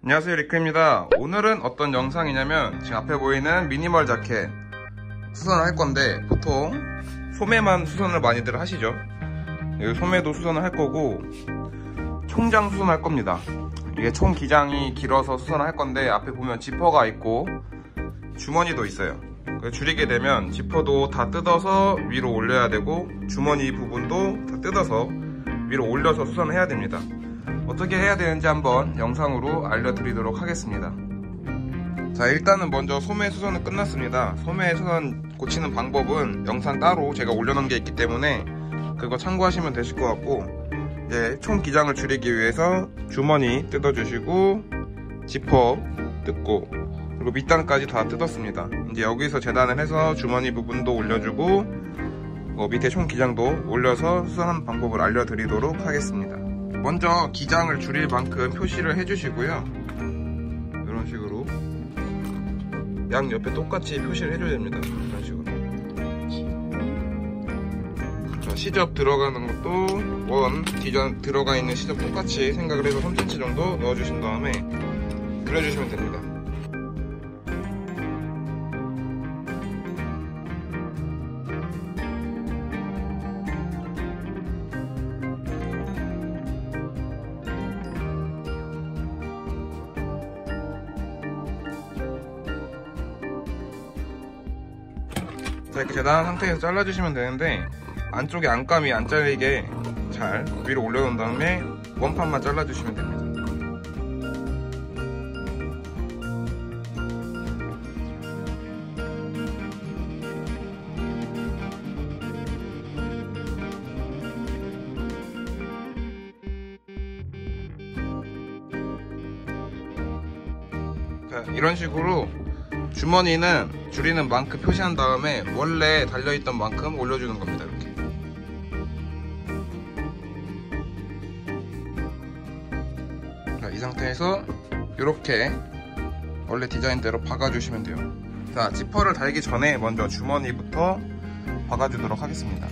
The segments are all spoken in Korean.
안녕하세요, 리크입니다. 오늘은 어떤 영상이냐면 지금 앞에 보이는 미니멀 자켓 수선을 할 건데, 보통 소매만 수선을 많이들 하시죠. 소매도 수선을 할 거고 총장 수선할 겁니다. 이게 총 기장이 길어서 수선을 할 건데, 앞에 보면 지퍼가 있고 주머니도 있어요. 줄이게 되면 지퍼도 다 뜯어서 위로 올려야 되고 주머니 부분도 다 뜯어서 위로 올려서 수선을 해야 됩니다. 어떻게 해야 되는지 한번 영상으로 알려드리도록 하겠습니다. 자, 일단은 먼저 소매 수선은 끝났습니다. 소매 수선 고치는 방법은 영상 따로 제가 올려놓은 게 있기 때문에 그거 참고하시면 되실 것 같고, 이제 총 기장을 줄이기 위해서 주머니 뜯어주시고 지퍼 뜯고 그리고 밑단까지 다 뜯었습니다. 이제 여기서 재단을 해서 주머니 부분도 올려주고 밑에 총 기장도 올려서 수선하는 방법을 알려드리도록 하겠습니다. 먼저 기장을 줄일 만큼 표시를 해주시고요. 이런 식으로 양 옆에 똑같이 표시를 해줘야 됩니다. 이런 식으로. 자, 시접 들어가는 것도 원 디자인 들어가 있는 시접 똑같이 생각을 해서 3cm 정도 넣어주신 다음에 그려주시면 됩니다. 자, 이렇게 재단한 상태에서 잘라주시면 되는데, 안쪽에 안감이 안 잘리게 잘 위로 올려놓은 다음에 원판만 잘라주시면 됩니다. 자, 이런 식으로 주머니는 줄이는 만큼 표시한 다음에 원래 달려있던 만큼 올려주는 겁니다. 이렇게. 자, 이 상태에서 이렇게 원래 디자인대로 박아주시면 돼요. 자, 지퍼를 달기 전에 먼저 주머니부터 박아주도록 하겠습니다.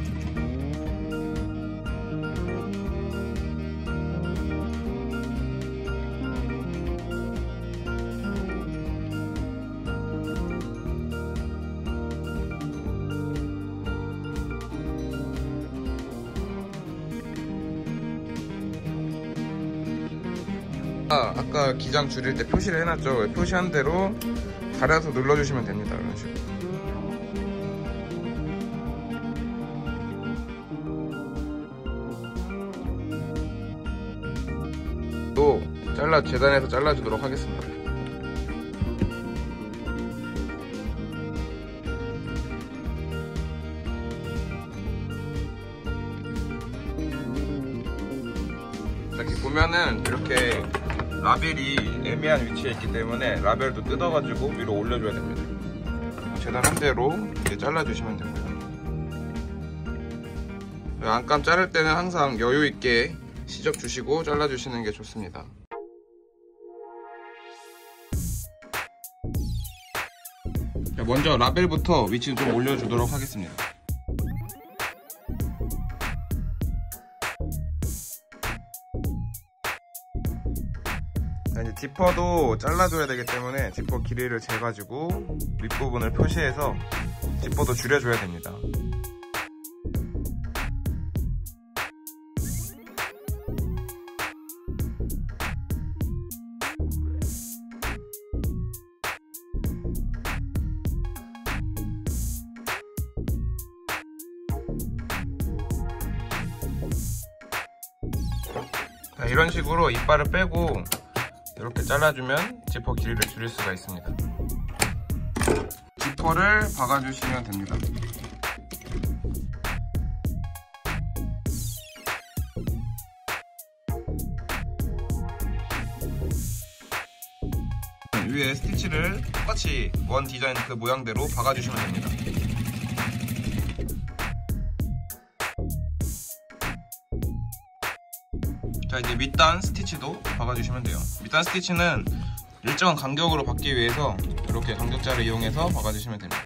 아까 기장 줄일 때 표시를 해놨죠. 표시한 대로 가려서 눌러주시면 됩니다. 이런 식으로. 또 재단해서 잘라주도록 하겠습니다. 이렇게 보면은 이렇게 라벨이 애매한 위치에 있기 때문에 라벨도 뜯어가지고 위로 올려줘야 됩니다. 재단한 대로 이렇게 잘라주시면 됩니다. 안감 자를 때는 항상 여유있게 시접 주시고 잘라주시는 게 좋습니다. 먼저 라벨부터 위치를 좀 올려주도록 하겠습니다. 이제 지퍼도 잘라줘야 되기 때문에 지퍼 길이를 재가지고 윗부분을 표시해서 지퍼도 줄여줘야 됩니다. 자, 이런 식으로 이빨을 빼고 이렇게 잘라주면 지퍼 길이를 줄일 수가 있습니다. 지퍼를 박아주시면 됩니다. 위에 스티치를 똑같이 원 디자인 그 모양대로 박아주시면 됩니다. 자, 이제 밑단 스티치도 박아주시면 돼요. 밑단 스티치는 일정한 간격으로 박기 위해서 이렇게 간격자를 이용해서 박아주시면 됩니다.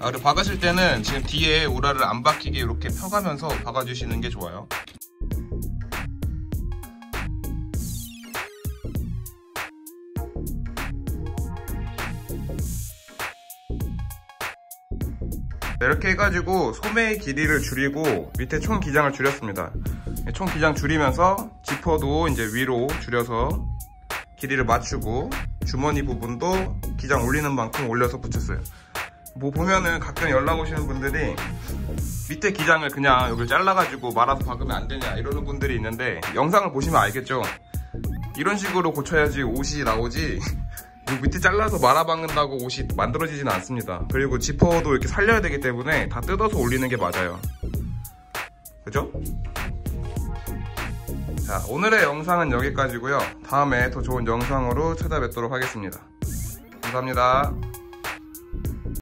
그리고 박으실 때는 지금 뒤에 우라를 안 박히게 이렇게 펴가면서 박아주시는 게 좋아요. 이렇게 해가지고 소매의 길이를 줄이고 밑에 총 기장을 줄였습니다. 총 기장 줄이면서 지퍼도 이제 위로 줄여서 길이를 맞추고 주머니 부분도 기장 올리는 만큼 올려서 붙였어요. 뭐 보면은 가끔 연락 오시는 분들이 밑에 기장을 그냥 여기 잘라가지고 말아서 박으면 안 되냐 이러는 분들이 있는데, 영상을 보시면 알겠죠? 이런 식으로 고쳐야지 옷이 나오지 밑에 잘라서 말아 박는다고 옷이 만들어지지는 않습니다. 그리고 지퍼도 이렇게 살려야 되기 때문에 다 뜯어서 올리는 게 맞아요. 그죠? 자, 오늘의 영상은 여기까지고요. 다음에 더 좋은 영상으로 찾아뵙도록 하겠습니다. 감사합니다.